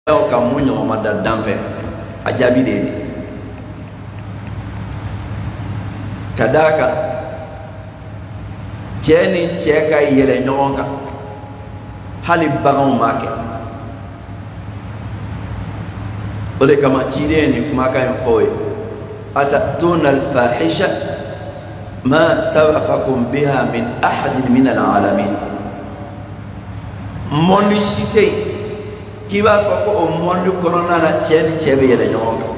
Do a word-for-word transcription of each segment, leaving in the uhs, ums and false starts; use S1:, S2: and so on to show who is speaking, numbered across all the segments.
S1: ka mun ɲɔgɔnma da danfɛ a jaabi de ye ka d'a kan cɛ ni cɛ ka yɛlɛ ɲɔgɔn kan hali baganw m'a kɛ o de kama ciden ye nin kumakan in fɔ ye atatuna alfahisha ma sabaqakum biha min ahadin min alalamin mɔni si tɛ yen k'i b'a fɔ ko o mɔni kɔnɔna na cɛ ni cɛ bɛ yɛlɛ ɲɔgɔn kan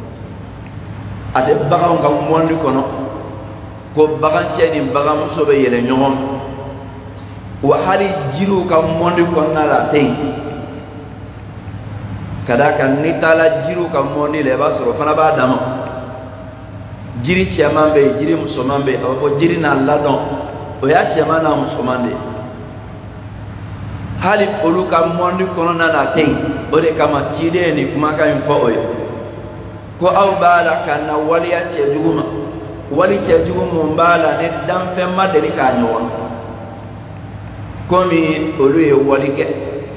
S1: a tɛ baganw ka mɔni kɔnɔ ko bagan cɛ ni baganmuso bɛ yɛlɛ ɲɔgɔn kan wa hali jiriw ka mɔni kɔnɔna la a tɛ yen ka d'a kan n'i taara jiriw ka mɔni la i b'a sɔrɔ o fana b'a dama jiri cɛman bɛ yen jiri musoman bɛ yen a bɛ fɔ jiri n'a ladɔn o y'a cɛman n'a musoman de ye hali olu ka mɔni kɔnɔna na a tɛ yen o de kama ciden ye nin kumakan in fɔ o ye ko aw b'a la ka na waliya cɛjugu ma wali cɛjugu mun b'a la ni danfɛn ma deli k'a ɲɔgɔn komi olu ye wali kɛ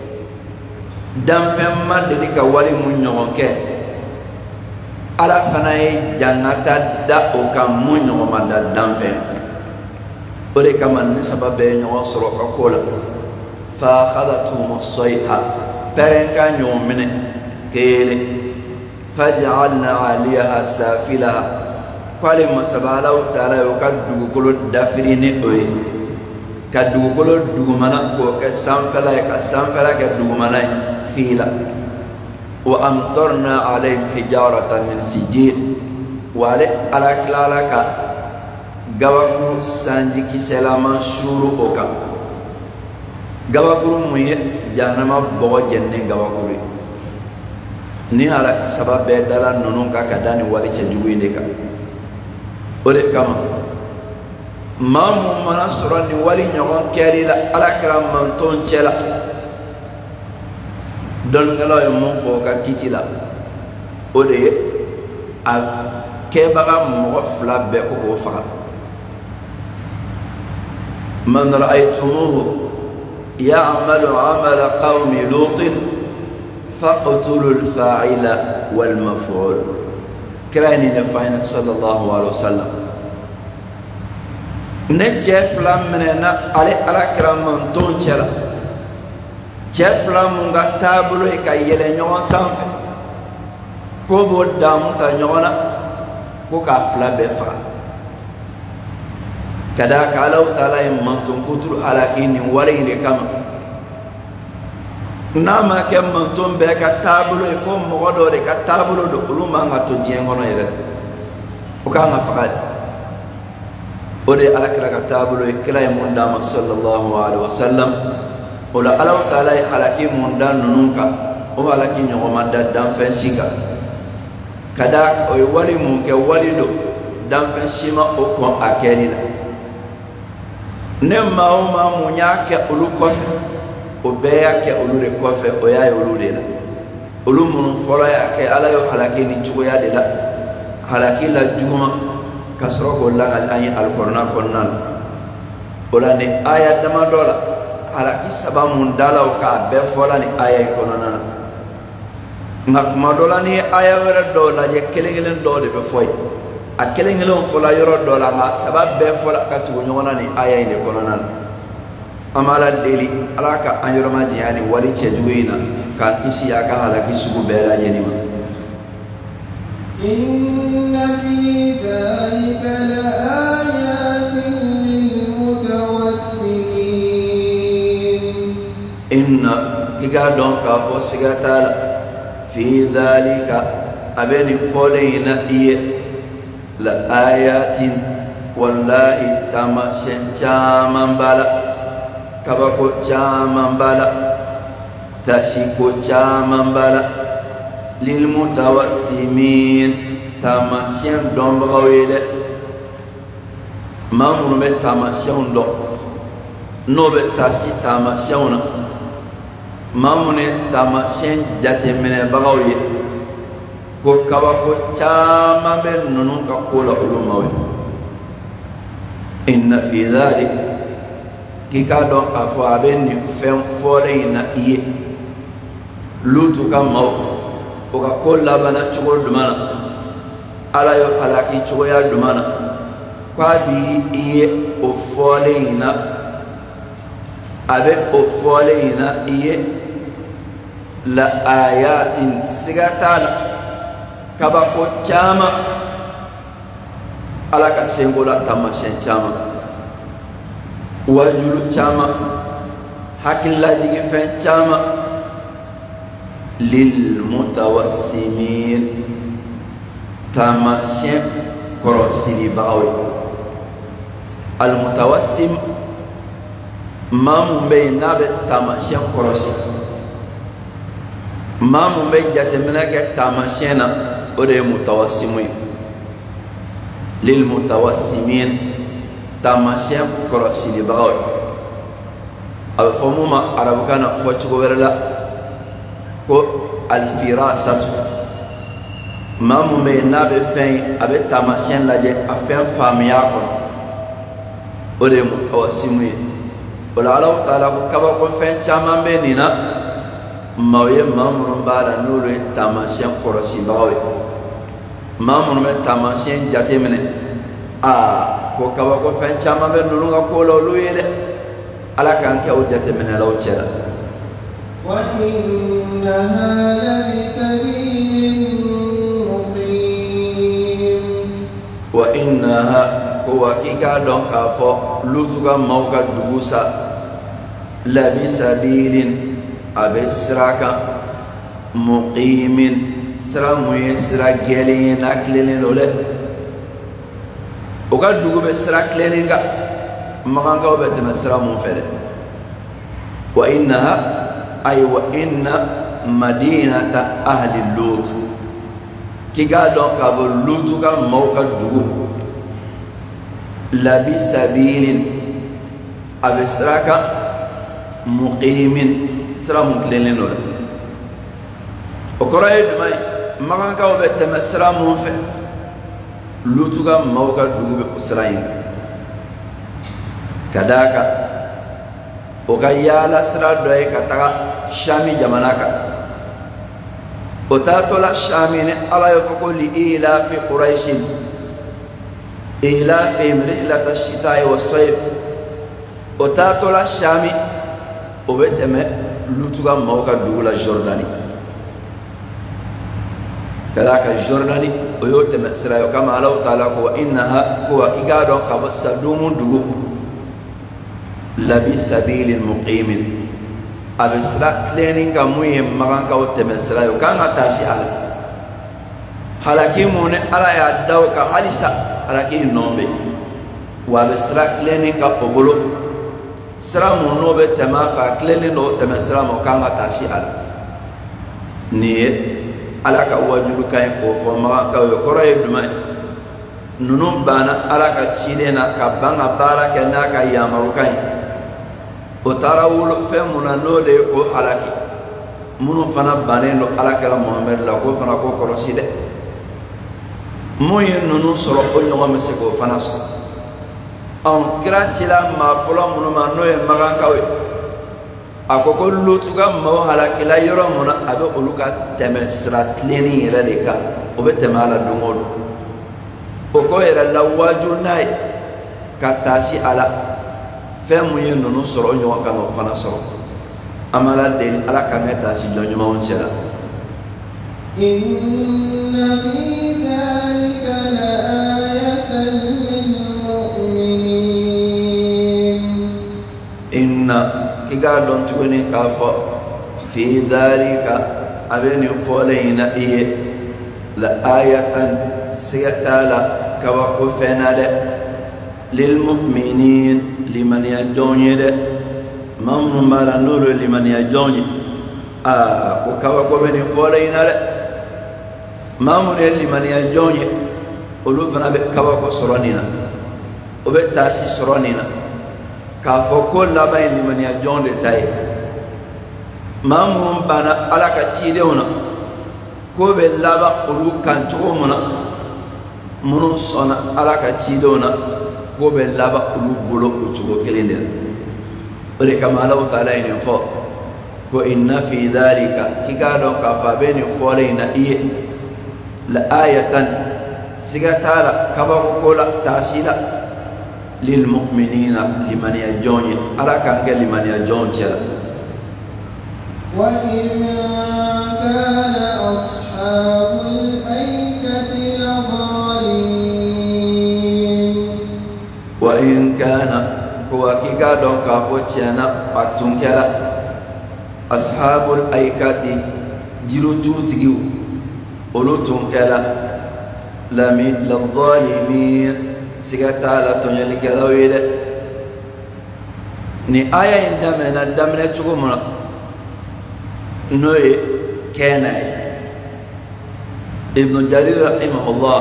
S1: danfɛn ma deli ka wali mun ɲɔgɔn kɛ ala fana ye jangata da o kan mun ɲɔgɔn ma da danfɛn o de kama ni saba bɛɛ ye ɲɔgɔn sɔrɔ ka ko la fa akhadathum as-sayha pɛrɛnkan ɲɔgɔn minɛ kelen faj'alna 'aliyaha safilaha k'ale masabalaw taala y'o ka dugukolo dafiri ni o ye ka dugukolo dugumana k'o kɛ sanfɛla ye ka sanfɛla kɛ dugumana ye fiila wa amtarna 'alayhim hijaratan min sijil wa ale ala tilala ka gabakuru sanji kisɛlaman suuru o kan gabakuru mun ye jahanama bɔgɔ jɛnnen gabakuru ye ni ala saba bɛɛ dala ninnu kan ka da ni wali cɛjugu in de kan o de kama maa mun mana sɔrɔ ni wali ɲɔgɔn kɛli la ala kɛra mantɔn cɛ la dɔnnikɛlaw ye mun fɔ o ka kiti la o de ye a kɛbaga mɔgɔ fila bɛɛ ko k'o faga man ra'aytumuhu يعمل عمل قوم لوط فاقتلوا الفاعل والمفعول كراني نفعنا صلى الله عليه وسلم نجف لمننا على على كرام من تونشلا جف لمنغا تابلو كايل نيون سانف كوبو دام تا نيونا كوكا فلا بفا kada kalau taala yang mantun kutur ala kini wari ni kam nama ke mantun be ka tabulo e fo mo do de ka tabulo do uluma nga to jengono yere o ka nga fakad o de ala kala ka tabulo e kala mun dama sallallahu alaihi wasallam o la ala taala e halaki mun dan nunka o halaki nyogo manda dan fensika kada o wali mun ke wali do dan fensima o ko akeli la ne maa o maa mun y'a kɛ olu kɔfɛ o bɛɛ y'a kɛ olu de kɔfɛ o y'a ye olu de la olu minnu fɔlɔ y'a kɛ ala y'o halaki ni cogoya de la halaki la juguma ka sɔrɔ k'o lagali an ye alikɔrɔna kɔnɔna la o la ni aya damadɔ la halaki saba mun dala o k'a bɛɛ fɔla ni aya in kɔnɔna na nka kuma dɔ la ni ye aya wɛrɛ dɔw lajɛ kelen kelen dɔw de bɛ fɔ ye a kelen kelen fɔla yɔrɔ dɔ la nka saba bɛɛ fɔla ka tugu ɲɔgɔn na ni aya in de kɔnɔna na an b'a la deli ala ka an yɔrɔ ma janya ni wali cɛjugu in na k'an kisi a ka halaki sugu bɛɛ lajɛlen ma.
S2: inna fi dhalika laayatin lilmutawassimin
S1: inna i k'a dɔn k'a fɔ siga t'a la fi dhalika a bɛ nin fɔlen in na i ye la ayatin wallahi tamasyen caman bala kabako caman bala tashiko caman bala lil mutawassimin tamasyen dɔnbagaw ye dɛ maa minnu bɛ tamasyenw dɔn n'o bɛ tasi tamasyenw na maa minnu ye tamasyen jateminɛbagaw ye ko kabako caman bɛ ninnu ka ko la olu ma ye inna fi dhalik k'i k'a dɔn k'a fɔ a bɛ nin fɛn fɔlen in na i ye lutu ka mau o ka ko labana cogo dumana ala yo halaki cogoya dumana ko a bi i ye o fɔlen in na a bɛ o fɔlen in na i ye la ayatin siga t'a la kabako caman ala ka senko la taamasiyɛn caman wajulu caman hakililajigin fɛn caman lil mutawassimin taamasiyɛn kɔrɔsigibagaw ye al mutawassim maa mun bɛ yen n'a bɛ taamasiyɛn kɔrɔsi maa mun bɛ jateminɛ kɛ taamasiyɛn na o de ye mutawassimu ye lil mutawassimin taamasiyɛn kɔrɔsigibagaw ye a bɛ fɔ mun ma arabukan na fɔ cogo wɛrɛ la ko alfirasatu maa mun bɛ yen n'a bɛ fɛn ye a bɛ taamasiyɛn lajɛ a fɛn faamuya kɔnɔ o de ye mutawassimu ye o la Alahu Taala ko kabako fɛn caman bɛ nin na maa ye maa minnu b'a la n'olu ye taamasiyɛn kɔrɔsibagaw ye maa minnu bɛ taamasiyɛn jateminɛ aa ko kabako fɛn caman bɛ ninnu ka ko la olu ye dɛ ala k'an kɛ o jateminɛlaw cɛ la.
S2: وإنها لبسبيل مقيم
S1: وإنها هو كيكا دون كافو لوتوكا موكا دوغوسا لبسبيل أبي سراكا مقيم سرا موي سرا جيلين أكلين لولي وكا دوغو بسرا كلين مغان كاو بيتم سرا منفرد وإنها أي وإن مدينة أهل اللوط كيكا دون كافو لوتوكا موكا دوغو لبسبيل أبي سراكا مقيم سرا مكلين لولا وكرا يدمي مغان كاو بيتم سرا منفع لوتوكا موكا دوغو بأسرائيل كداكا وكا يالا سرا دوي كتاكا شامي جماناكا وتاتولا شامي على يفقو لإيلا في قريش إيلافهم رحلة الشتاء والصيف وتاتولا شامي وبتم لوتوغا موكا دوغولا جورداني كلاك الجورداني ويوتم إسرائيل كما الله تعالى وإنها كوا كيكادو كبسا دومون دوغو لبسبيل مقيم أبسرات لينين كمويه مغان كوتم إسرائيل كان تاسي على حلاكيمون على يدو كحالسا alaki nombe wa be sira kleni ka obolo sira mo no be tema fa kleni no tema sira mo kanga tashi ala ni alaka wajuru kay ko fo ma ka yo koroy duma nunum bana alaka chilena ka banga bala ke na ka yamaru kay o tarawul fe muna no de ko alaki munu fana baneno alaka muhammad la ko fana ko koroside moyen nunu sɔrɔ o ɲɔgɔn bɛ se k'o fana sɔrɔ ɔn kira cila maa fɔlɔ minnu ma n'o ye magankaw ye a ko ko lutu ka maaw halakila yɔrɔ mun na a bɛ olu ka tɛmɛ sira tilenni yɛrɛ de kan o bɛ tɛmɛ a la don o don o ko yɛrɛ la waaju n'a ye ka taasi a la fɛn mun ye nunu sɔrɔ o ɲɔgɔn kan k'o fana sɔrɔ an b'a la deli ala k'an kɛ taasi jɔn ɲumanw cɛ la.
S2: إن في ذلك لآية للمؤمنين
S1: إن كيكا دون تكوني كافو في ذلك أبني فولينا إيه لآية سيتالا كوكفنا للمؤمنين لمن يجوني من مالا نور لمن يجوني آه وكوكفنا فولينا maamu ne limaniya jɔn ye olu fana bɛ kabako sɔrɔ nin na o bɛ taasi sɔrɔ nin na k'a fɔ ko laban ye limaniya jɔn de ta ye maa minnu banna ala ka cidenw na ko bɛ laban olu kan cogo min na minnu sɔnna ala ka cidenw na ko bɛ laban olu bolo o cogo kelen de la o de kama Alahu Taala ye nin fɔ ko inna fi dhalika kika don ka fa beni folina iye la ayatan sigatala kabako kola tasila lil mu'minina liman yajonye ala kange liman yajonche
S2: wa in kana ashabul aikati la zalimin
S1: wa in kana ko kika don ka fo chena patunkela ashabul aikati jirutu tigiu olutunkela lami la zalimin sigatala tonyali kelawide ni aya indamena damne chugumuna noye kenay ibn jarir rahimahullah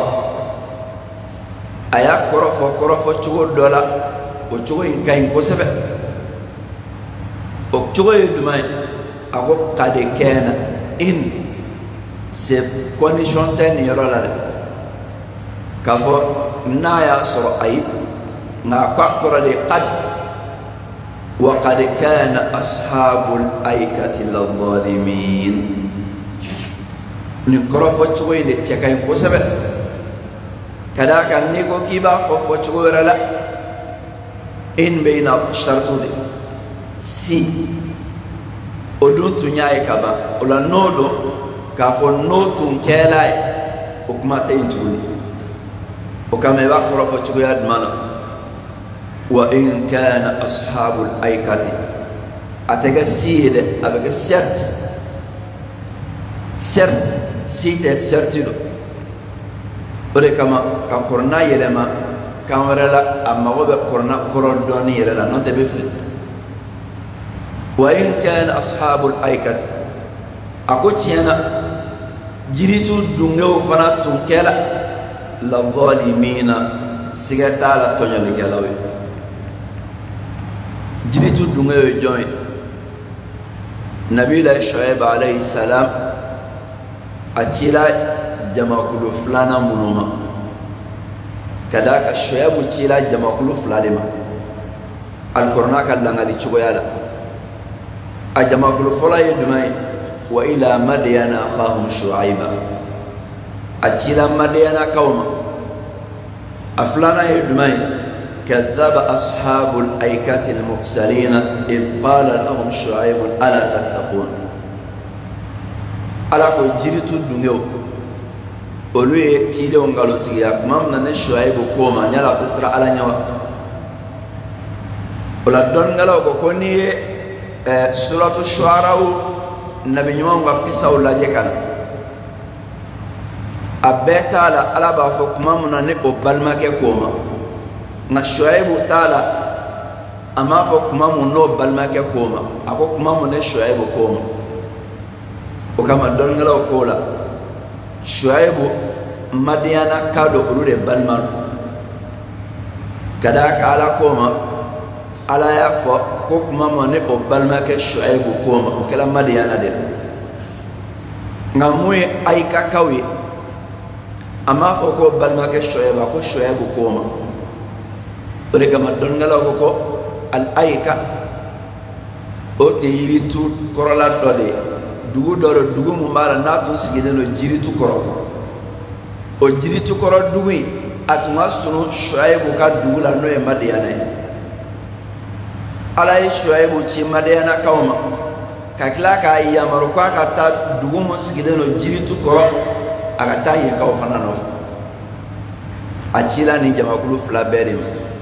S1: aya korofo korofo chugo dola o chugo inkain kosebe o chugo yidumay ako kade kena in se condition ten yorola kafo naya sura ay nga kwakora de qad wa qad kana ashabul aikati lidh-dhalimin ni korofo chugo inde chekay ko sabe kada kan ni ko kiba fo fo chugo rala in bayna shartu de si odutu nyaay kaba ola nodo kafo notu kelay o kuma taytuni وكما يقول فتوياد مانا وإن كان أصحاب الأيكة أتجا سيد أبغى سرت سرت سيد سرتلو ولكما كقرنا يلما كامرلا أما هو بقرنا كوردوني يلا نتبفل وإن كان أصحاب الأيكة أقول أنا جريتو دونغو فنا تونكلا للظالمين سيغتالا تونيالي كلاوي جريتو دونغو جوين نبي الله شعيب عليه السلام أتيلا جماكلو فلانا منوما كذاك شعيب أتيلا جماكلو فلانا القرآن كاللغة لتشويالا أجماكلو فلا يدمي وإلى مدين أخاهم شعيبا أتيلا مدينة كوما أفلانا يدمي كذب أصحاب الأيكة المرسلين إذ قال لهم شعيب ألا تتقون ألا كو جريتو دونيو أولوي تيلي ونغالو تيغيا كمامنا نشعيب كوما نيالا بسرع على نيوا ولا دون غالو كوني سورة الشعراء نبي نيوان وقصة ولا جيكانا abbe taala ala ba fo kuma muna ne o balma ke koma na Shuaibu taala ama fo kuma mun no balma ke koma ako kuma mun ne Shuaibu koma o kama don ngala ko la Shuaibu madiana kado ulude balma kada ka ala koma ala ya fo ko kuma mun ne o balma ke Shuaibu koma o kala madiana de ngamwe ay kakawi ama fo ko balma ke Shuaibu ko Shuaibu koma ore kama don ngala ko ko al aika o te yiritu korola dode dugu doro dugu mu mara natu sigide no jiritu koro o jiritu koro dugu atunga sunu Shuaibu ka dugu la no e madiana ala e Shuaibu ci madiana kawma kakla ka yamaru ka ka ta dugu mu sigide no jiritu koro agata ye ka ofana no achila ni jamakulu flaberi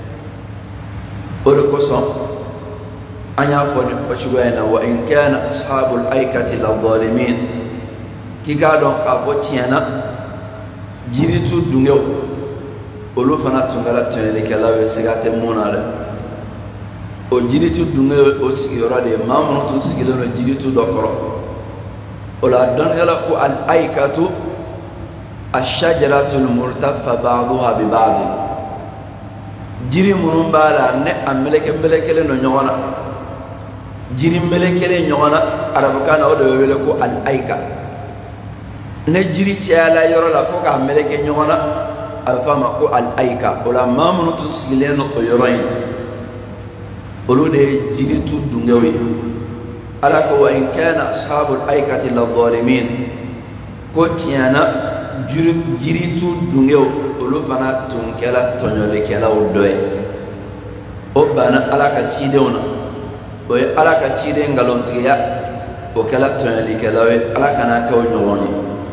S1: odo koso anya foni fachuena wa in kana ashabul aikati lidh-dhalimin kika don ka fotiana jiritu dungo olu fana tungala tele kala we sigate monale o jiritu dungo o sigiro de mamuno tun sigilo no jiritu dokoro ola don gala ko al aikatu الشجرة المرتفع بعضها ببعض جري منون بالا ne ameleke melekele no nyona jiri melekele nyona arabukana o de wele ko al aika ne jiri ciala yoro la ko ka meleke nyona alfama ko al aika ola mamunu tu sileno o yoroyin olu de jiri tu dungewi ala ko wa in kana ashabul aikati la zalimin ko tiana jiritu dungeo olu fana tun kela tonyole kela udoy o bana ala ka chidewna o ala ka chide ngalontiya o kela tonyole kela we ala kana ka nyowoni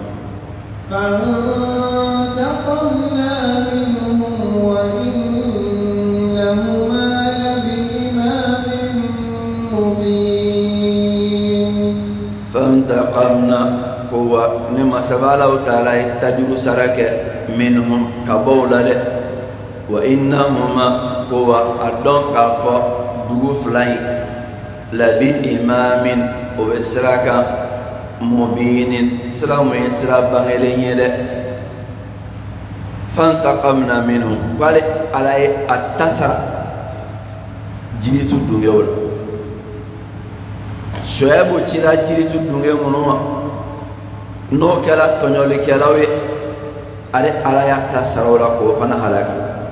S2: فانتقمنا منهم وإنهما لبإمام مبين
S1: فانتقمنا هو نما سبالا وتعالى تجر سرك منهم كبولا وإنهما هو أدون كفا دوف لاي لبإمام وبسرك مبين سلام يسرا بغلين فانتقمنا منهم قال على التسر جنيتو دونغول شعيب تشيلا جنيتو دونغول منوما نو كلا تونيولي كلاوي على على التسر ولا كو فنا هلاك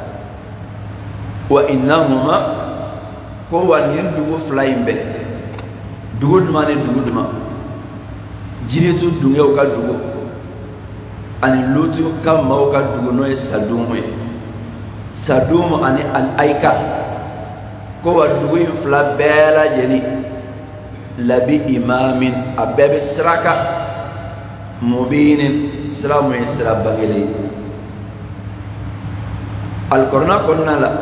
S1: وإنهما كو نين دوغو فلايم بي دوغو دماني دوغو دما jiritu dungew ka dugu ani lutu ka maw ka dugu no e sadumu sadumu ani al aika ko wa dugu in fla bela jeni labi imamin abebe sraka mubinin salamu isra bageli al qur'an konna la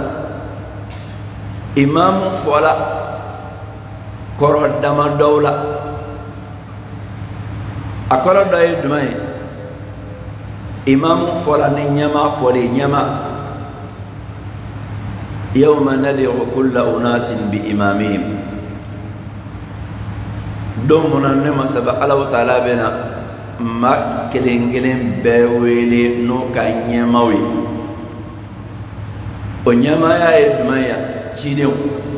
S1: imam fola koro dama dawla akora doy dumay imam fola ni nyama fole nyama yawma nad'u kulla unasin bi imamihim domona ne masaba Allah taala bena ma kelengelen bewele no ka nyamawi o nyama ya dumaya chidew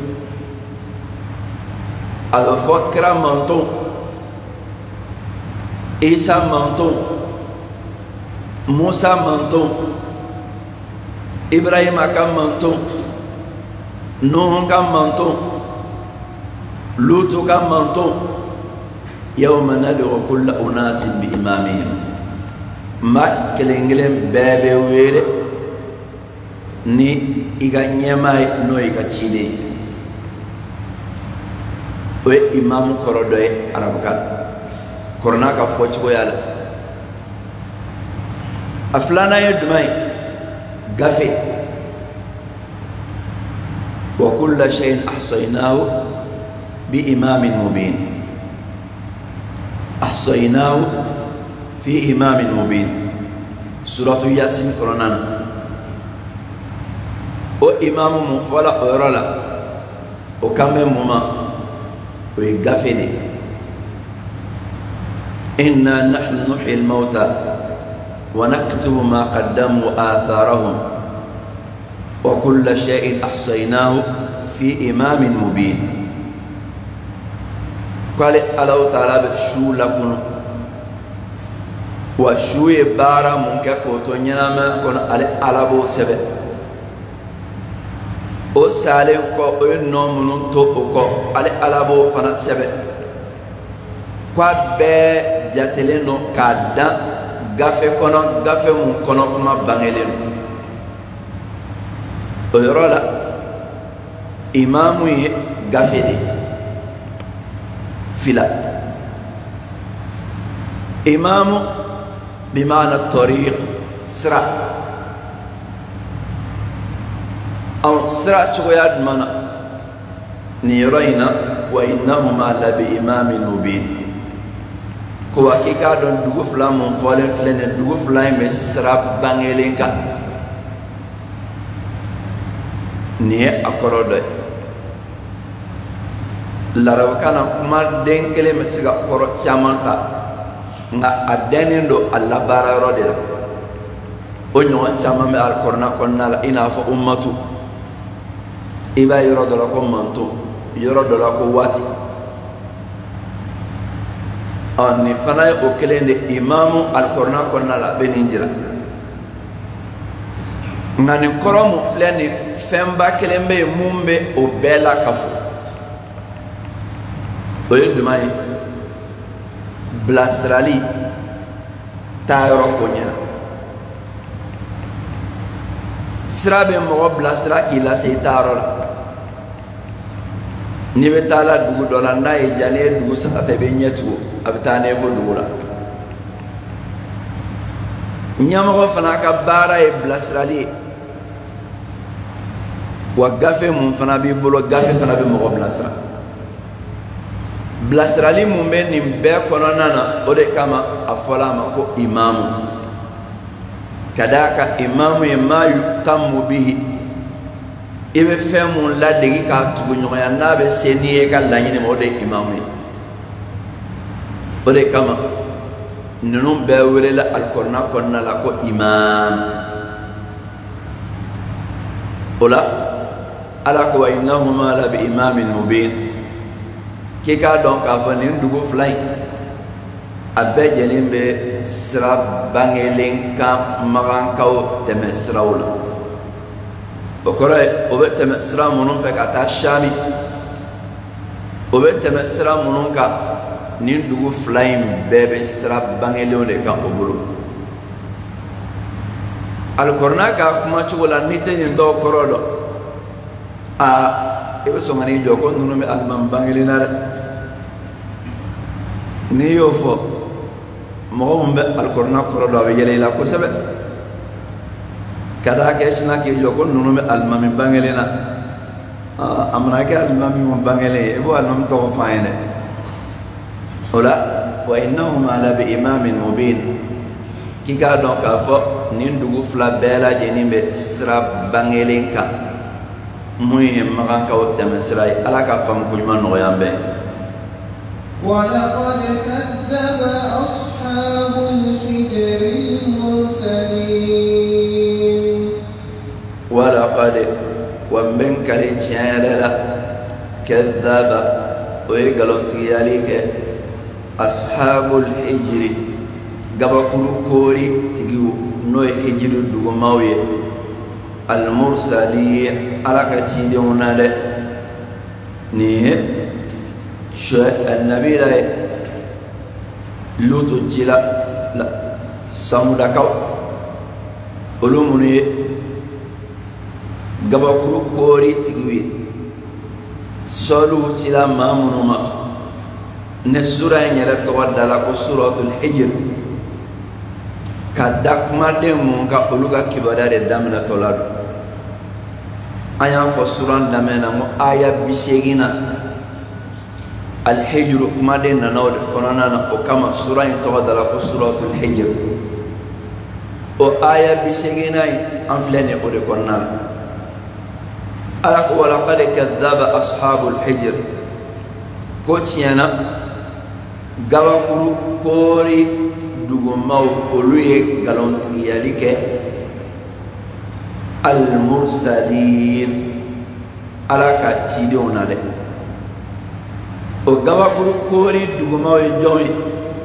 S1: ala fokra manton Isa manton Musa manton Ibrahim akan manton Nuh kan manton Lut kan manton yawma nad'u kulla unasin bi imamihim ma kelengelen bebe wele ni iga nyama no iga chide we imam korodoy arabukan korona ka fo cogo yala aflana ye dumay gafe wa kulla shay'in ahsaynahu bi imamin mubin ahsaynahu fi imamin mubin suratu yasin korona o imamu mu fola o rola o kambe muma o gafe ne إنا نحن نحيي الموتى ونكتب ما قدموا آثارهم وكل شيء أحصيناه في إمام مبين قال الله تعالى بشو لكم وشو يبارا منك كوتونينا ما كون على ألابو سبب o salen ko o no munun to ko ale alabo fana sebe kwa be jatele no kada gafe kono gafe mun kono kuma bangelen o yorola imamu ye gafe de fila imamu bimana tariq sra أو سرعة شويات منا نيرينا وإنهما لبإمام مبين كوا كيكا دون دوغو فلان من فولن فلان دوغو فلان مسرع بانجلينكا نيه أكرودة لاربكانا كما دينكلي مسيكا كرو تشامانتا nga adeni ndo alla bara rodela onyo chama me al korna konna ina fa ummatu iba yoro dola ko manto yoro dola ko wati ani fana o kelende imamu al korna konna la beninjira ngani koromu fleni femba kelembe mumbe o bela kafu o ye jumɛn ye bilasirali taa yɔrɔ ko ɲɛna sira bɛ mɔgɔ bilasira k'i lase i taa yɔrɔ la n'i bɛ taa la dugu dɔ la n'a ye diya n'i ye dugu sata i bɛ ɲɛ tugu a bɛ taa n'e fo dugu la ɲɛmɔgɔ fana ka baara ye bilasirali ye wa gafe mun fana b'i bolo gafe fana bɛ mɔgɔ bilasira bilasirali mun bɛ nin bɛɛ kɔnɔna na o de kama a fɔra a ma ko imamu ka d'a kan imamu ye maa yutamu bihi i bɛ fɛn mun ladegi k'a tugu ɲɔgɔnya n'a bɛ se n'i ye ka laɲini ma o de ye imamu ye o de kama ninnu bɛɛ welela alikɔrɔna kɔnɔna la ko imam o la ala ko wa innahuma la bi imamin mubin k'i k'a dɔn k'a fɔ nin dugu fila in a bɛɛ jɛlen bɛ sira bangelen kan magankaw tɛmɛ siraw la o kɔrɔ ye o bɛ tɛmɛ sira minnu fɛ ka taa Sami o bɛ tɛmɛ sira minnu kan nin dugu fila in bɛɛ bɛ sira bangelenw de kan o bolo alikɔrɔna ka kuma cogo la n'i tɛ nin dɔw kɔrɔ dɔn aa i bɛ sɔn ka n'i jɔ ko ninnu bɛ alimami bangelen na dɛ n'i y'o fɔ mɔgɔ min bɛ alikɔrɔna kɔrɔ dɔn a bɛ yɛlɛ i la kosɛbɛ ka d'a kɛ sina k'i jɔ ko ninnu bɛ alimami bangelen na a mana kɛ alimami min bangelen ye i b'o alimami tɔgɔ fɔ an ye dɛ o la wa innahuma la bi imamin mubin k'i k'a dɔn k'a fɔ nin dugu fila bɛɛ lajɛlen bɛ sira bangelen kan mun ye magankaw tɛmɛ sira ye ala ka faamu ko ɲuman nɔgɔya an bɛɛ
S2: ولقد كذب أصحاب الحجر المرسلين
S1: ولقد ومن كان تشالا كذب ويقولون تياليك أصحاب الحجر قبكرو كوري تجيو نوي حجر دوغماوي المرسلين على كتيدون له نيه شو النبي لا لوتو جلا لا ساموداكاو علومني قبكرو كوري تجيو سولو جلا مامونما نسورة ينيرت تودالا كسورة الحجر كدك ما دمون كأولوكا كبار الدمنا تولاد أيام فسورة دمنا مو آية بيشيغنا الحجر ما دنا نود كونانا وكما سورة تودالا كسورة الحجر أو آية بيشيغنا أنفلني أود كونانا ألك ولقد كذب أصحاب الحجر كوتشيانا gabakuru kori dugumaw olu ye galontigiyali kɛ al-mursalin ala ka cidenw na dɛ o gabakuru kori dugumaw ye jɔn ye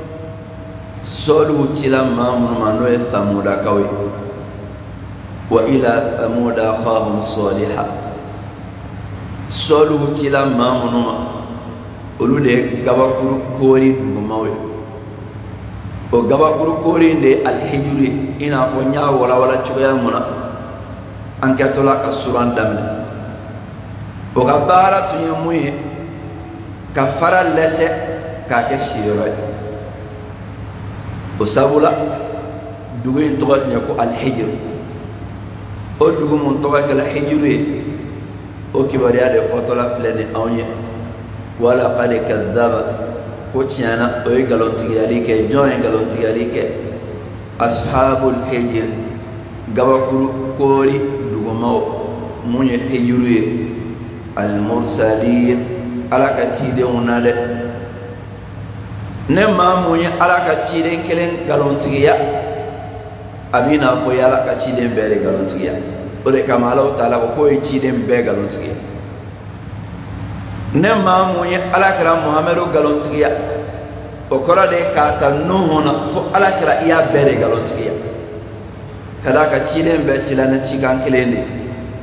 S1: sɔliw cila maa minnu ma n'o ye Samudakaw ye wa ila Samuda akhahum saliha sɔliw cila maa minnu ma olu de gabakuru kori dugumaw ye o gabakuru kori de alhijri ina fɔ n y'a walawala cogoya mun na an kɛtɔla ka suran daminɛ o ka baara tun ye mun ye ka fara lɛsɛ k'a kɛ siyɔrɔ ye o sabula dugu in tɔgɔ tun ye ko alhijri o dugu mun tɔgɔ kɛla hijri ye o kibaruya de fɔtɔla filɛ ni anw ye ولقد كذب كوتشانا وي غالونتيالي كي جوين غالونتيالي كي أصحاب الحجر غباكورو كوري دوغماو موني حجروي المرسلين على كتيدي ونالي نما موني على كتيدي كلين غالونتيا أبينا فوي على كتيدي بيري غالونتيا ولي كمالو تعالى كوي تيدي بيري غالونتيا ne maa mun ye alakira muhamadu galontigiya o kɔrɔ de k'a ta nuhu na fo alakira i y'a bɛɛ de galontigiya ka d'a kan ciden bɛɛ cila ni cikan kelen de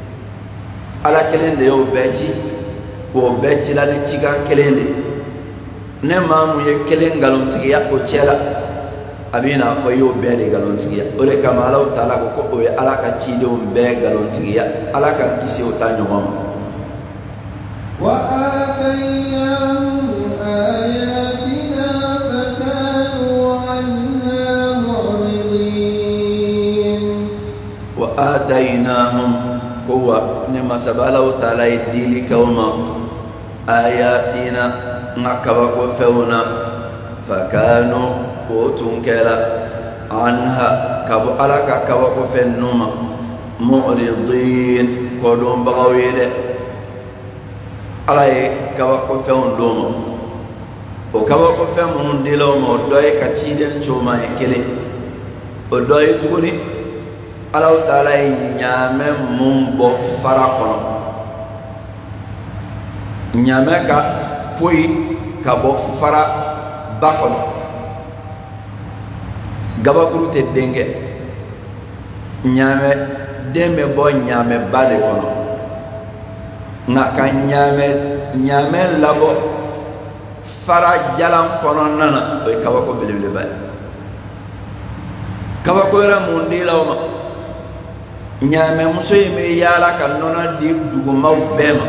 S1: ala kelen de y'o bɛɛ ci o bɛɛ cila ni cikan kelen de ne maa mun ye kelen ngalontigiya o cɛ la a bɛ n'a fɔ i y'o bɛɛ de ngalontigiya o de kama Alahu Taala ko ko o ye Ala ka cidenw bɛɛ ngalontigiya Ala ka kisi o ta ɲɔgɔn ma.
S2: وآتيناهم آياتنا فكانوا عنها معرضين.
S1: وآتيناهم قوة نما سبحانه تعالى يديلي كوما آياتنا نكبك وفونا فكانوا وتنكلا عنها كبو ألك كبك وفنما معرضين كلهم بغويله على كبك وفون دوما وكبك وفون دلوما ودوي كتشيدن شوما يكلي ودوي تقولي Alahu Taala nyame mumbo farakono nyame ka poi ka bo fara bakono gabakuru te denge nyame deme bo nyame bade kono ngaka nyame nyame labo fara jalan kono nana o kabako belebele bay kabako era mundi lawma nyame muso yime yala ka nono di dugumaw bema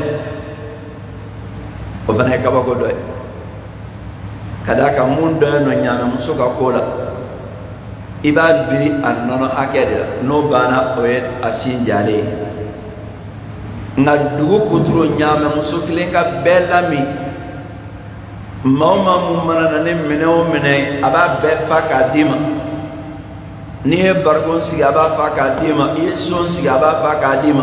S1: o fana kabako doy kada ka mun do no nyame muso ka kola iba biri an nono akede no bana o en asin jale na dugu kuturo nyame muso kilen ka belami mama mu mana ne mene o mene aba be faka dima ni ye barikon sigi a b'a fa k'a d'i ma i ye son sigi a b'a fa k'a d'i ma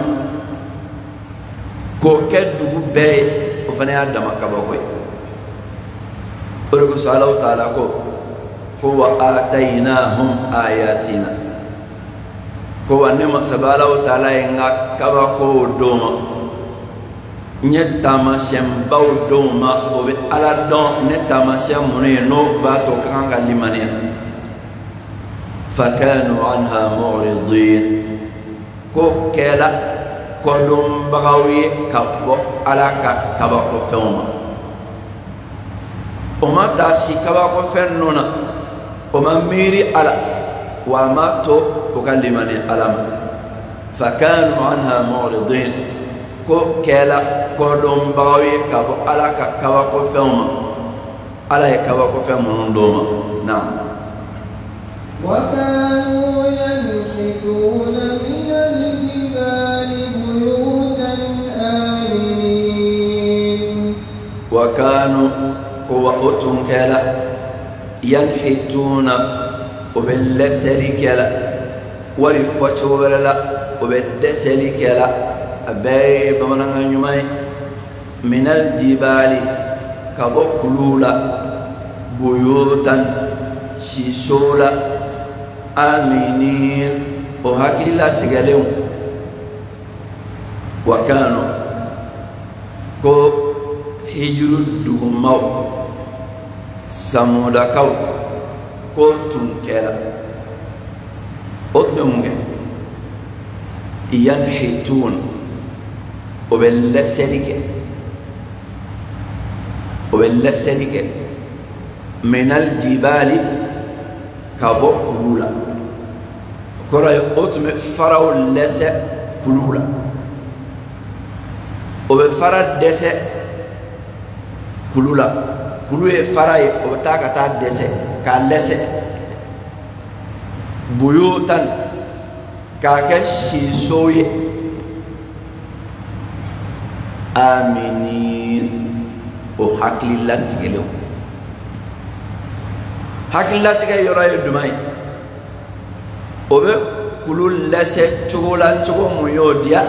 S1: k'o kɛ dugu bɛɛ ye o fana y'a dama kabako ye o de kosɔn Alahu Taala ko ko wa ataynahum ayatina ko wa ne masaba Alahu Taala ye n ka kabakow d'o ma n ye taamasiyɛnbaw d'o ma o bɛ Ala dɔn ne taamasiyɛn minnu ye n'o b'a to ka kan ka limaniya فكانوا عنها معرضين كو كلا كلهم بغوي كبو على كبو فيوما وما داشي كبو فنونا وما ميري على وما تو وكلمني ألم فكانوا عنها معرضين كو كلا كلهم بغوي كبو على كبو فيوما على كبو فيوما دوما نعم
S2: وكانوا ينحتون من الجبال بيوتا آمنين
S1: وكانوا هو أتم كلا ينحتون وباللسل كلا والفتور لا وبالدسل كلا أبي بمنا نيومي من الجبال كبوكلولا بيوتا شيشولا آمنين وهكذا لا تقالون وكانوا كو هجر دغماو سمودكاو كو تنكلا أطمئن ينحتون وباللسلك وباللسلك من الجبال كابو كلولا كراي أتم فراو لسه كلولا وبفرا دسه كلولا كلوه فراي وبتاعك تا دسه كالسه بيوتا كاكشي سوي آمنين وحكي لا تجلو حكي لا تجي يراي دماي obe kulu lase chogo la chogo muyo dia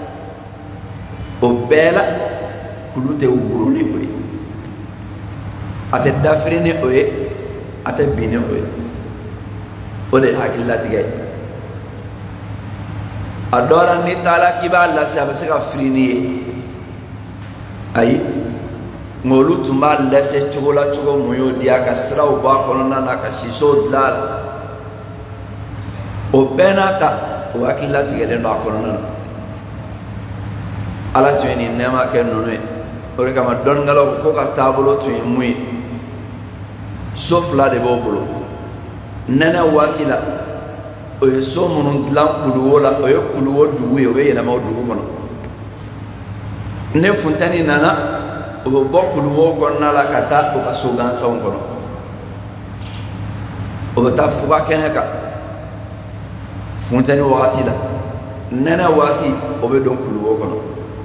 S1: obela kulu te uburuni oye ate dafrini oye ate bine oye ode hakilla tigay adora ni tala kiba lase abasika frini ay ngolu tumba lase chogo la chogo muyo dia kasra uba kono na kashiso dal o benata o akilla tigele no akorona ala tueni nema ke nonu o re kama don ngalo ko ka tabulo tu mui so fila de b'o bolo nɛnɛ waati la o ye so minnu dilan kuluwo la o ye kuluwo dugu ye o bɛ yɛlɛma o dugu kɔnɔ ne funtɛni nana o bɛ bɔ kuluwo kɔnɔna la ka taa o ka so gansanw kɔnɔ o bɛ taa fuga kɛnɛ kan funtɛni wagati la nɛnɛ waati o bɛ don kuluwo kɔnɔ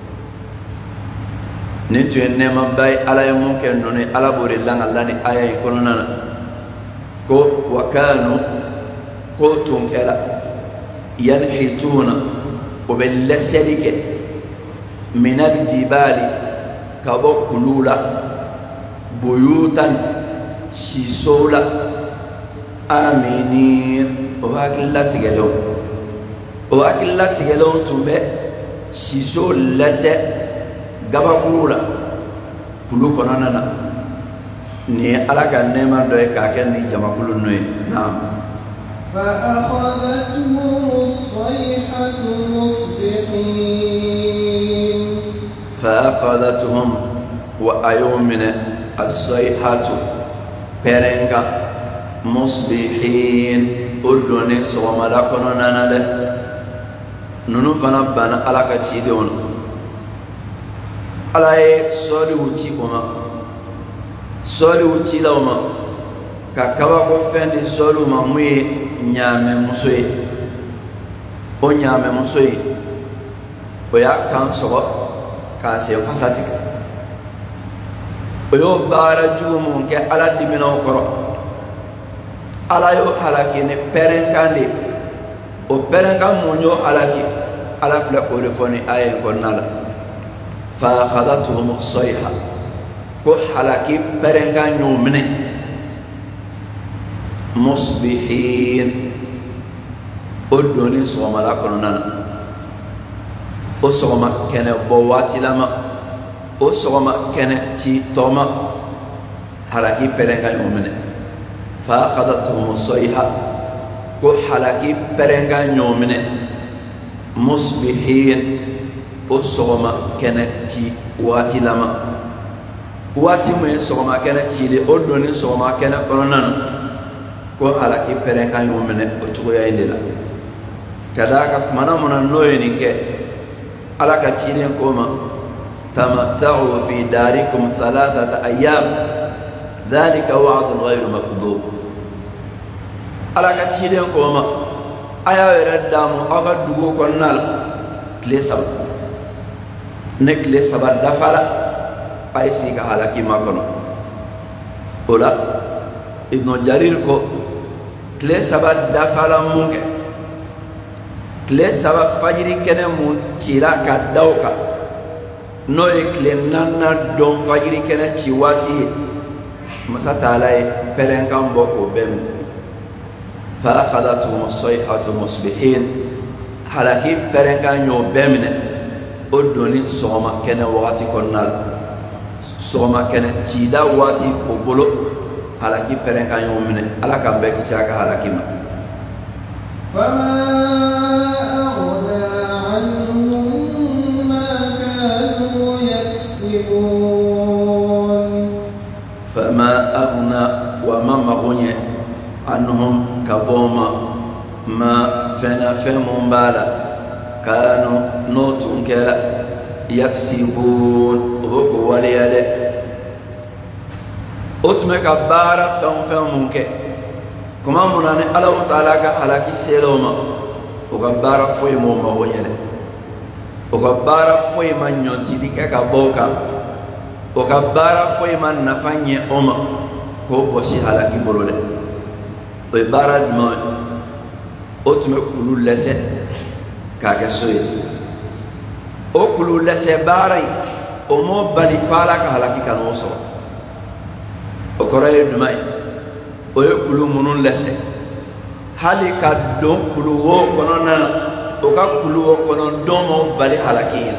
S1: nin tun ye nɛɛmaba ye ala ye mun kɛ ninnu ye ala b'o de lankala ni aya in kɔnɔna na ko wa kaanu ko tun kɛra yanhituuna o bɛ lɛsɛli kɛ minal jibaali ka bɔ kuluw la buyutan sisow la aminin o hakilila tigɛlenw o hakilila tigɛlenw tun bɛ sisow lɛsɛ gabakuru la kulu kɔnɔna na ni ye ala ka nɛɛma dɔ ye k'a kɛ ni jamakulu ninnu ye naam
S2: فأخذتهم الصيحة مصبحين
S1: فأخذتهم وأيومن الصيحة بيرنكا مصبحين أدوني سوما لكونا نانا نونو فانا بانا على كتشيدون على سوري وتيكوما سوري وتيلوما كاكاوا كوفين سوري ماموي nyame musoye o nyame musoye o ya kan sogo ka se fasati o yo bara jugu mun ke ala dimina o koro ala yo halaki ne perenkande o perenka mun yo halaki ala fla ko refoni ay ko nala fa khadatuhum as-sayha ko halaki perenka nyumne musbihin odoni sɔgɔma la kɔnɔna na o sɔgɔma kɛnɛ bɔ waati lama o sɔgɔma kɛnɛ ci tɔma halaki pɛrɛn ka ɲɔgɔn minɛ fa akhadathum as-sayha ko halaki pɛrɛn ka ɲɔgɔn minɛ musbihin o sɔgɔma kɛnɛ ci waati lama waati mun ye sɔgɔma kɛnɛ ci de o doni sɔgɔma kɛnɛ kɔnɔna na ko halaki pɛrɛn ka ɲɔgɔn minɛ o cogoya in de la ka d'a kan tumana mun na n'o ye nin kɛ ala ka cilen ko ma tamatta'u fi darikum thalathata ayyam dhalika wa'dun ghayru makdhub ala ka cilen ko ma a y'a yɛrɛ daamu aw ka dugu kɔnɔna la tile saba ne tile saba dafara a ye sigi ka halaki makɔnɔ o la ibnu jarir ko tile saba dafala mun kɛ tile saba fajiri kɛnɛ mun cira ka da o kan n'o ye tile naaninan dɔn fajiri kɛnɛ ci waati ye masa taala ye pɛrɛnkan bɔ k'o bɛɛ minɛ fa akhadathum as-sayhatu musbihin halaki pɛrɛnkan y'o bɛɛ minɛ o doni sɔgɔma kɛnɛ wagati kɔnɔna la sɔgɔma kɛnɛ cida waati o bolo halaki pɛrɛnkan y'o minɛ ala k'an bɛɛ kisi a ka halaki ma
S2: فما أغنى عنهم ما كانوا يكسبون
S1: فما أغنى وما مغني عنهم كبوما ما فنا فهم بالا كانوا نوتون كلا يكسبون هو ولياله أتمك بارا فهم فهم ممكن كما مناني الله تعالى كحلاكي سيلوما وكبارا فوي موما ونيله وكبارا فوي من ينتي ديك كبوكا وكبارا فوي من نفاني أما كو بوشي حلاكي برولة وبارا دمان أتمك كلو لسه كاكسوي o kulu lɛsɛ baara in o m'o bali ko ala ka halaki ka n'o sɔrɔ o kɔrɔ ye jumɛn ye o ye kulu minnu lɛsɛ hali ka don kulu wo kɔnɔna na o ka kulu wo kɔnɔ don m'o bali halaki in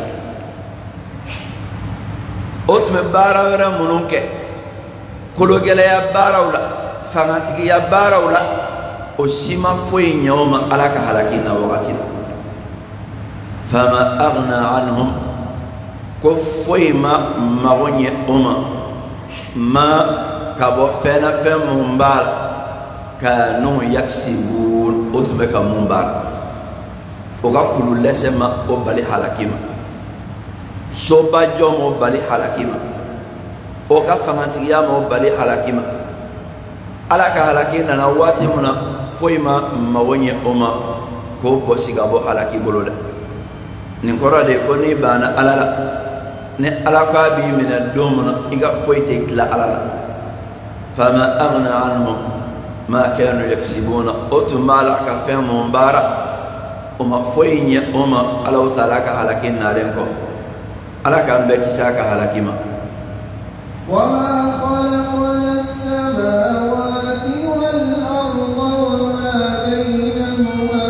S1: o tun bɛ baara wɛrɛ minnu kɛ kologɛlɛya baaraw la fangantigiya baaraw la o si ma foyi ɲɛ o ma ala ka halaki na wagati la فما أغنى عنهم كفوي ما مغني أما ما kabo fena fem mumbar kanu yaksibun utbeka mumbar oga kulu lesema o bali halakima soba jomo bali halakima oga fangantiya mo bali halakima alaka halakina na wati muna foima mawonye oma ko bosiga bo halaki boloda nin korade ko ni bana alala ne alaka bi min ad-dumna iga foite kla alala fama aghna anhum ma kanu yaksibuna otumala ka fem mumbara oma foinya oma alaw taala ka halakin naren ko alaka be kisaka halakima
S2: وما خلقنا السماوات والأرض وما بينهما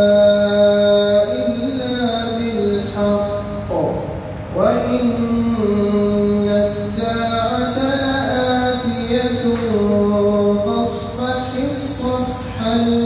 S2: إلا بالحق وإن الساعة لآتية فاصفح الصفح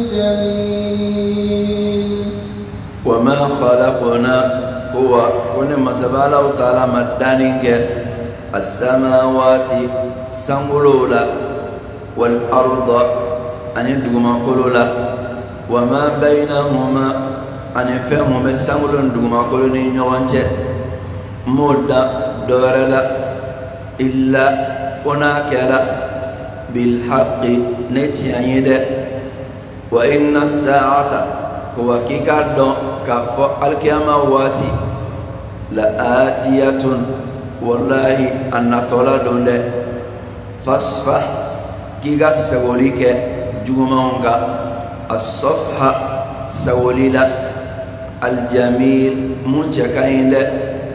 S2: الجميل
S1: وما خلقنا هو كل ما سباله تعالى مدانك السماوات سنغلولا والأرض أن يدوما قلولا وما بينهما أن يفهموا بسنغلون دوما قلوني نيوانك مودا دورلا إلا فناكلا بالحق نتيانيد وإن الساعة كوا كيكادو كفو الكيامة واتي لآتية والله أن طولا دون ده فاصفح كيغا سوليك جومونغا الصفحة سوليلا الجميل منشكين ده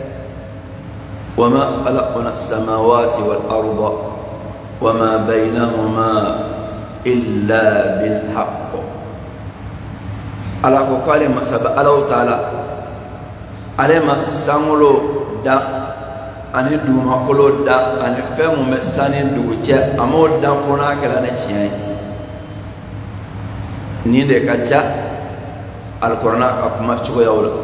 S1: وما خلقنا السماوات والأرض وما بينهما إلا بالحق على قول ما سبق الله تعالى على ما سامولو دا ani duma kolo da ani fɛn mun bɛ sani dugu cɛ a m'o dan fo n'a kɛra ne tiɲɛ ye nin de ka ca alikɔrɔna ka kuma cogoyaw la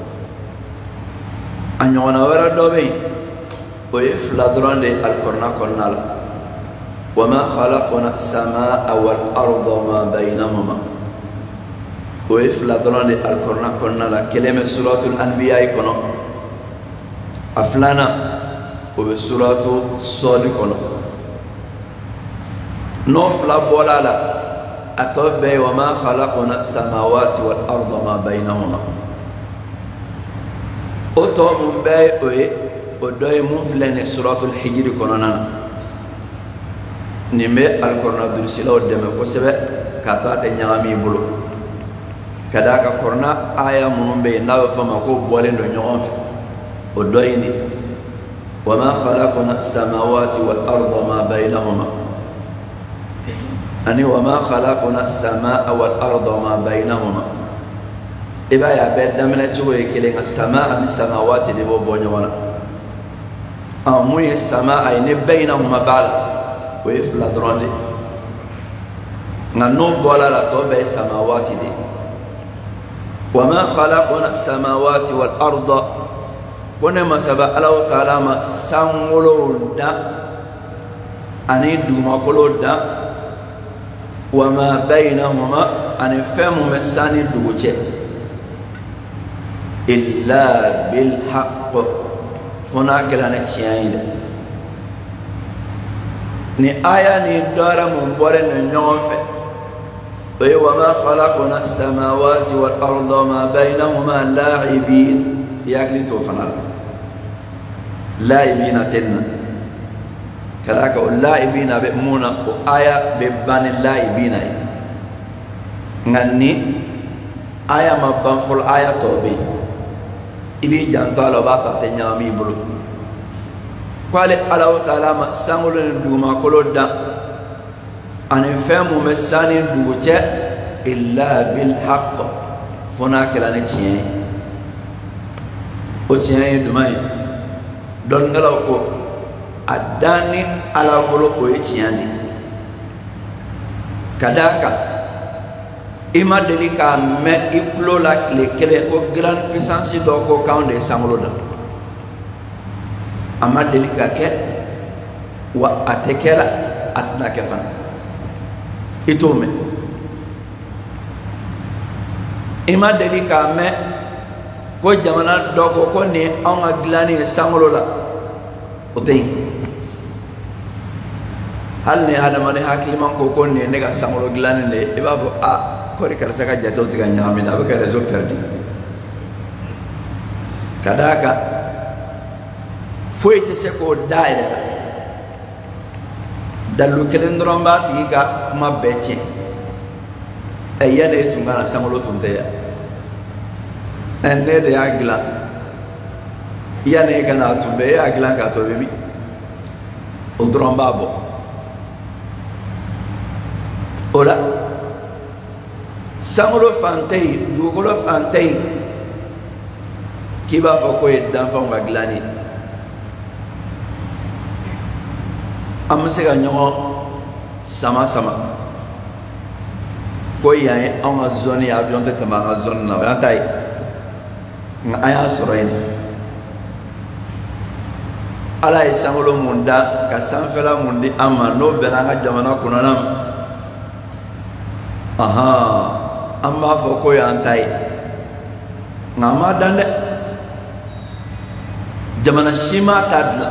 S1: a ɲɔgɔnna wɛrɛ dɔ bɛ yen o ye fila dɔrɔn de ye alikɔrɔna kɔnɔna la wa ma khalaqna as-samaa wal arda ma baynahuma o ye fila dɔrɔn de ye alikɔrɔna kɔnɔna la kelen bɛ suratul anbiya yi kɔnɔ a filanan o bɛ suratu sɔɔdi kɔnɔ n'o fila bɔla la a tɔ bɛɛ ye wa ma khalaqna as-samawati wal arda ma baynahuma o tɔ mun bɛɛ ye o ye o dɔ ye mun filɛ nin suratul hijri kɔnɔna na nin bɛ alikɔrɔna durusilaw dɛmɛ kosɛbɛ k'a to a tɛ ɲagami i bolo ka d'a kan kɔrɔna aya minnu bɛ yen n'a bɛ fɔ a ma ko bɔlen don ɲɔgɔn fɛ o dɔ ye nin وما خلقنا السماوات والأرض ما بينهما أني وما خلقنا السماء والأرض ما بينهما إبا يا بيت دمنا جوي كلين السماء السماوات اللي بو بونيونا أموي السماء أي بينهما بعد ويفلا دروني نانو بولا لا توبة السماوات دي وما خلقنا السماوات والأرض kone masaba Allah Ta'ala ma sangolo da ani duma kolo da wa ma bainahuma ani femu mesani duguche illa bil haqq fona kala na tiyaida ni aya ni dara mun bore no ñoon fe wa wa ma khalaqna as-samawati wal arda ma bainahuma la'ibin yakli to fanal laibina tenna kala ka laibina be muna o aya be bani laibina ngani aya ma banfol aya to be ibi jantalo ba ta te nyami bulu kwale Allah Ta'ala ma sangolo nduma koloda ani femu mesani duuje illa bil haqq fona kala ne tiye o tiye dumai don ngalaw ko adani ala bolo ko tiani kadaka ima delika me iplo la clé clé ko grande puissance do ko kaunde sangolo da ama delika ke wa atekela atna ke fan itome ima deli ka me ko jamana dogo ko ne on aglani sangolo la otay hal ne hada mane hakli man ko ko ne ne ga sangolo glani le e ba bo a ko re kala saka jato tiga nyami na ba ka rezo perdi kadaka foi te se ko daire dalu kelen dromba tiga kuma beche e yane tunga na sangolo tunte ya enne de agla yane kana tumbe agla ka to bebi o dromba bo ola sangolo fantei dugolo fantei kiba ko ko dan fa ngaglani amse ga nyo sama sama ko yae on a zone ya avion de tama zone na ya tai nga aya soroin ala isangolo munda ka sanfela mundi amma no belanga jamana kunanam aha amma fo ko ya tai ngama dande jamana shima tadla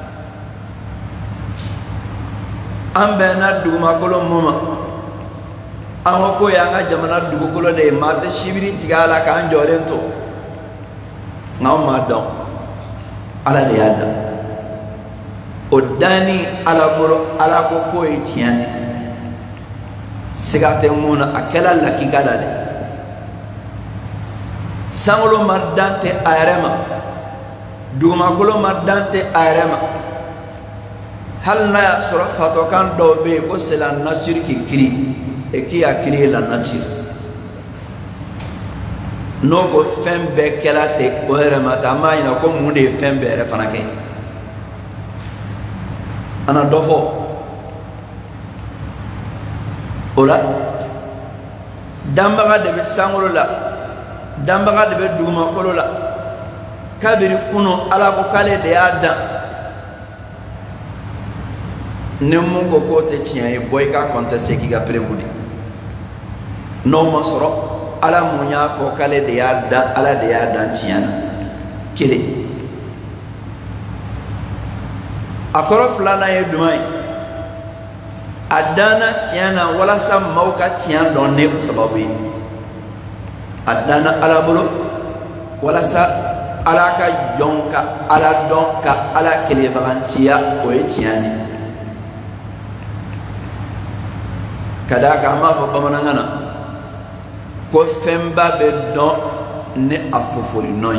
S1: ambe na duma kolo mama an ko ya nga jamana dugu kolo de mate shibiri tigala kan jorento ngama don ala de yada odani ala boro ala ko ko etien sigate mona akela lakika dade sangolo madante arema duma kolo madante arema hal na sura fatokan dobe ko sela nature ki kiri e qui a créé la nature. Non ko fembe kela te oere matama ina ko munde fembe re fanake. Ana dofo. Ola. Dambaga de be sangolo la. Dambaga de be duma kolo la. Kabiri kuno ala ko kale de ada. Nemu ko ko te tian e boy ka contester ki ga prévudi. Non masoro ala munya fo kale de ada ala de ada tian kile akoro flana e dumai adana tiana wala sa mauka tian don ne sababu adana ala bulu wala sa ala ka jonka ala donka ala kile bagantia o e tiani kadaka ma fo bamanangana ko femba be don ne afofori noy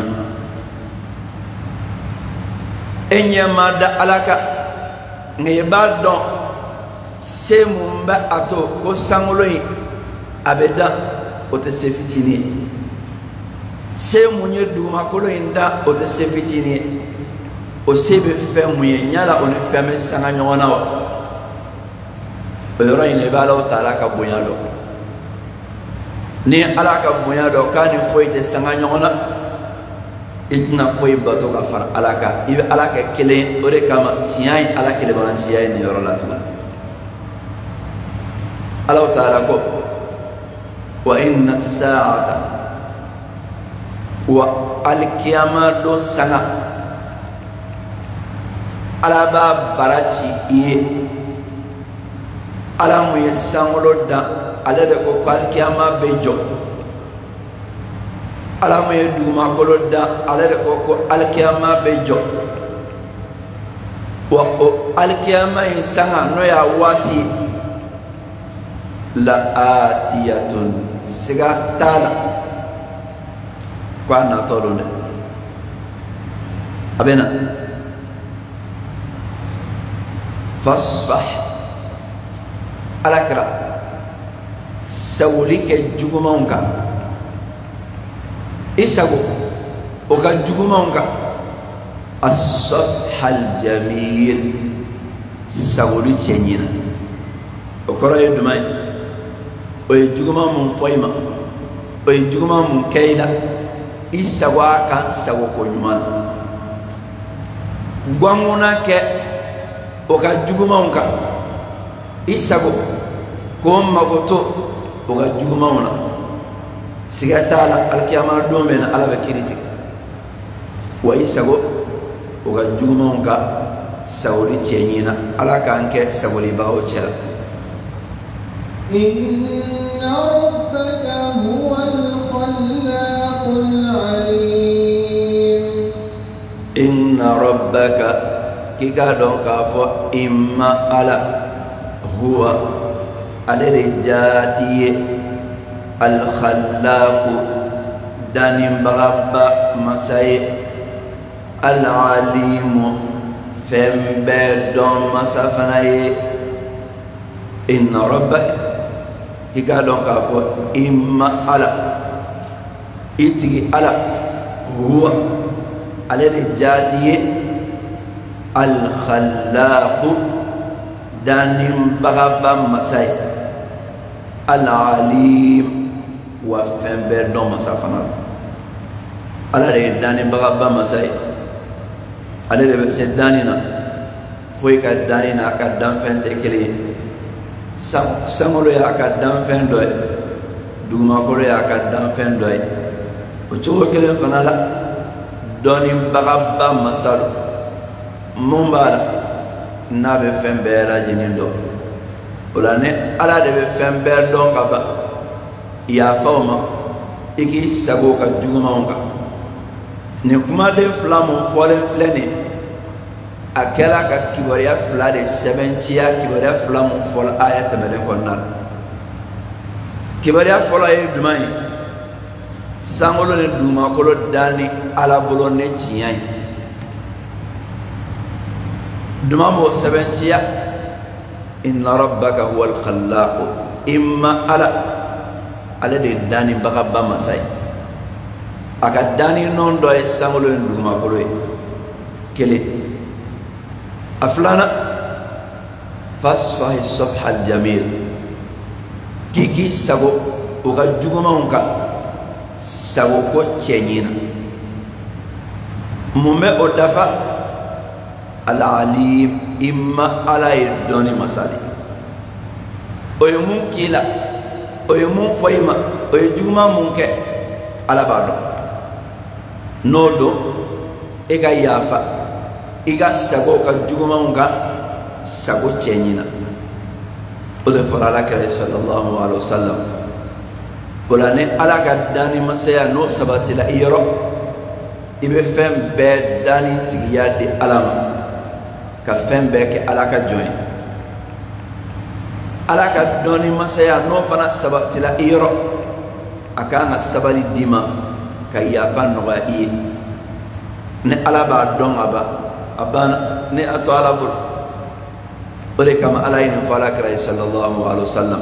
S1: enyama da alaka ngeba don semumba ato ko sangoloyi abeda o te sefitini semunye duma koloyi nda o te sefitini o sebe femuye nyala on feme sanga nyona o yoro ine bala o taala ka bonya do ni ala ka bonya do kani foi te sanga nyona itna foi bato ka far ala ka ibe ala ka kele ore kama tiai ala kele balansi ya ni yoro la tuma ala taala ko wa inna sa'ata wa al-qiyama do sanga ala ba barachi iye ala mu yesangolo da ala de ko al-qiyama bejo ala mu yeduma kolo da ala de ko al-qiyama bejo wa al-qiyama sanga no ya wati la atiyatun siga tala kwa na tolone abena fasbah alakra sawlike jugumaunka isago oka jugumaunka as-safhal jamil sawlu chenyina okoro yedumai oye juguma mun foima oye juguma mun keida isawa kan sawo ko nyuman gwanguna ke oka juguma unka isago ko magoto oga juguma wona sigatala alkiyama do men ala be kiriti wa isago oga juguma wonka sawri chenyina ala kanke sawri bawo chela
S2: inna rabbaka huwal khallaqul alim
S1: inna rabbaka kika don ka fo imma ala huwa alladhi jati al khallaq danim bagaba masai al alim fembe don masafanaye inna rabbaka kika don ka fo imma ala itigi ala huwa alladhi jati al khallaq danim bagaba masai al alim wa fembe don masafana ala de danim bagaba masai ala de se danina foi ka danina ka dan fente kele sam samolo ya ka dan fen doy duma ko ya ka dan fen doy o to kele fanala donim bagaba masal mumbala nabe fembera jinindo ulane ala de be fember don kaba ya fawma iki sago ka juguma onka ne kuma de flamo fole flene akela ka kibaria flade seventia kibaria flamo fol ayat mele konnal kibaria fol ay dumay sangolo ne duma kolo dani ala bolo ne tiyai dumamo seventia inna rabbaka huwal khallaq imma ala ala de dani bagaba masai aka dani non do e sangolo nduma ko re kele aflana fasfahi sabha al jamil kiki sago uga juguma unka sago ko chenyina mume odafa al-alim imma ala yedoni masali oyo mun kila oyo mun foyma oyo juma mun ke ala bado nodo ega yafa iga sago ka juma unga sago chenyina ode farala kare sallallahu alaihi wasallam bolane ala ga dani masaya no sabati la iyoro ibe fem be dani tigiya di alama ka fem be ke alaka joy alaka doni masaya no fana sabati la iyoro aka nga sabali dima ka yafa no ga yi ne alaba don aba abana ne ato alabul ore kama alayni fala kara sallallahu alaihi wasallam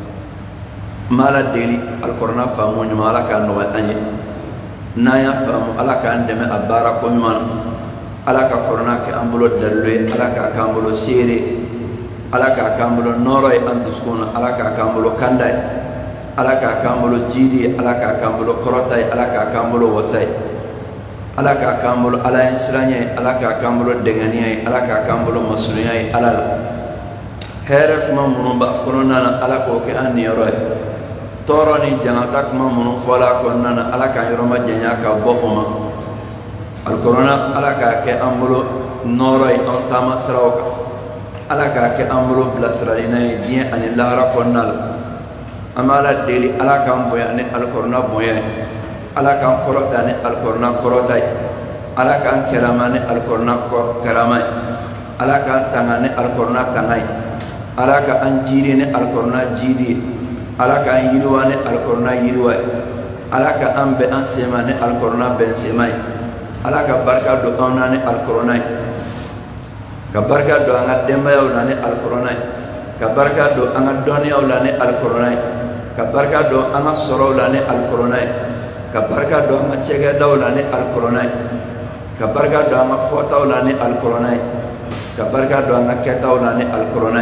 S1: mala deli alqur'ana famu nyuma ka no ga anye naya famu alaka ndeme abara ko nyuma alaka korona ke ambulo dalwe alaka kambulo sere alaka kambulo noro e anduskona alaka kambulo kandai alaka kambulo jidi alaka kambulo korotay alaka kambulo wasai alaka kambulo ala insranye alaka kambulo deganiye alaka kambulo masuliye alala here kuma munumba korona alako ke aniyoro toro ni janata kuma munu fola konnana alaka yoroma janya ka bopuma alkorona alaka ke ambulo noro on tama srawka alaka ke ambulo blasralina dien ani lara konnal amala deli alaka mboya ni alkorona boya alaka korota ni alkorona korotay alaka keramane alkorona karamay alaka tangane alkorona tangay alaka anjiri ni alkorona jidi alaka yirwane alkorona yirwa alaka ambe ansemane alkorona bensemay alaka barka do onane alkorona ka barka do anga demba yawlane alkorona ka barka do anga doni yawlane alkorona ka barka do anga soro yawlane alkorona ka barka do anga chega dawlane alkorona ka barka do anga fota yawlane alkorona ka barka do anga keta yawlane alkorona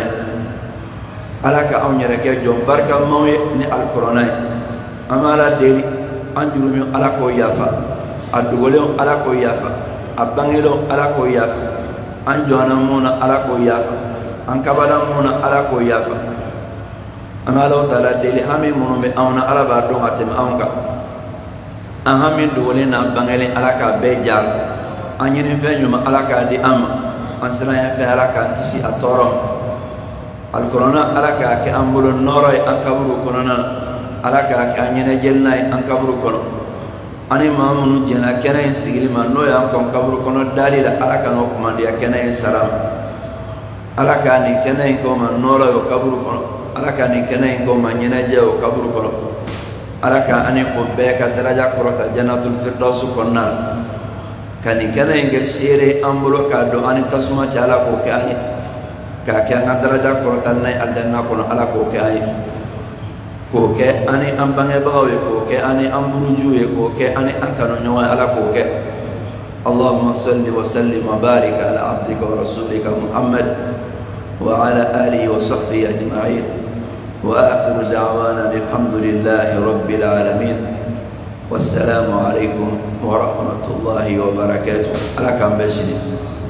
S1: alaka awnyere ke jom barka mawye ni alkorona amala deli anjurumi alako yafa adugoleo ala ko yafa abangelo ala ko yafa anjona mona ala ko yafa an kabala muna ala ko yafa ana law taala deli hami munu be awna ala ba do ngatem awnga an hami do wolina bangale ala ka be jar an yini fe nyuma ala ka di am an sira ya fe ala ka kisi atoro alkorona ala ka ke ambulo noro an kaburu konona ala ka ke anyene jelnay an kaburu kono ani mamunu jena kena sigili man no ya kon kaburu kono dalila ala ka no komandi ya kena salam ala ka ni kena ko man noro yo kaburu kono ala ka ni kena ko man nyene je o kaburu kono ala ka ani ko be ka daraja korota jannatul firdaus konna kani kena ngel sire ambulo ka do ani tasuma chala ko ke ani ka ke an daraja korotan nay aljanna kono ala ko ke ay ko ke ani am bange bagawe ko ke ani am burujuye ko ke ani an kanu nyawa ala ko ke Allahumma salli wa sallim wa barik ala abdika wa rasulika Muhammad wa ala alihi wa sahbihi ajma'in wa akhiru da'wana alhamdulillahi rabbil alamin wassalamu alaikum wa rahmatullahi wa barakatuh ala kam bashiri